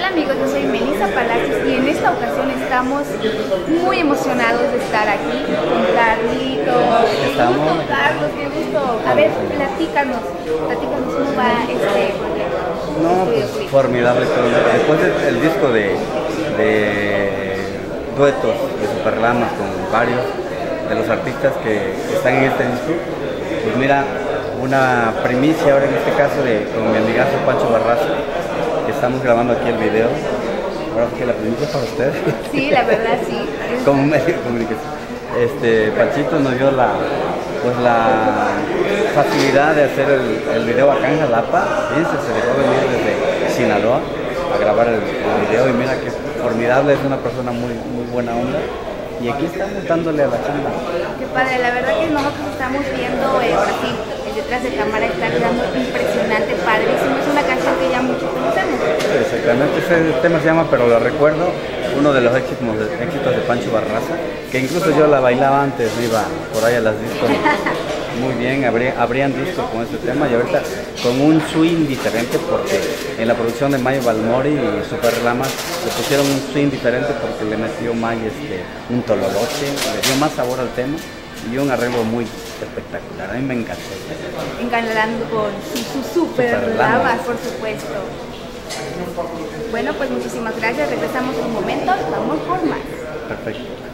Hola amigos, yo soy Melissa Palacios y en esta ocasión estamos muy emocionados de estar aquí con Carlitos. Qué gusto, Carlos, qué gusto. A ver, platícanos cómo va este proyecto. No, pues formidable. Después del disco de duetos de Superlamas con varios de los artistas que están en este disco, pues mira, una primicia ahora en este caso con mi amigazo Pancho Barraza, que estamos grabando aquí el video. Ahora que la primicia es para ustedes. Sí, la verdad sí. Como medio de comunicación. Panchito nos dio la facilidad de hacer el video acá en Jalapa. Fíjense, se dejó venir desde Sinaloa a grabar el video y mira que formidable, es una persona muy buena onda. Y aquí estamos dándole a la chamba. Qué padre, la verdad que nosotros estamos viendo ahora sí, el detrás de cámara está quedando impresionante, padrísimo. Es una canción que ya muchos conocemos. Exactamente, ese tema se llama Pero lo recuerdo, uno de los éxitos de Pancho Barraza, que incluso yo la bailaba antes, iba por ahí a las discos. Muy bien, abrían discos con este tema y ahorita con un swing diferente, porque en la producción de Mayo Balmori y Superlamas le pusieron un swing diferente porque le metió May un tololoche, le dio más sabor al tema y un arreglo muy espectacular. A mí me encantó. Engalando con su Superlamas, por supuesto. Bueno, pues muchísimas gracias, regresamos en un momento, vamos por más. Perfecto.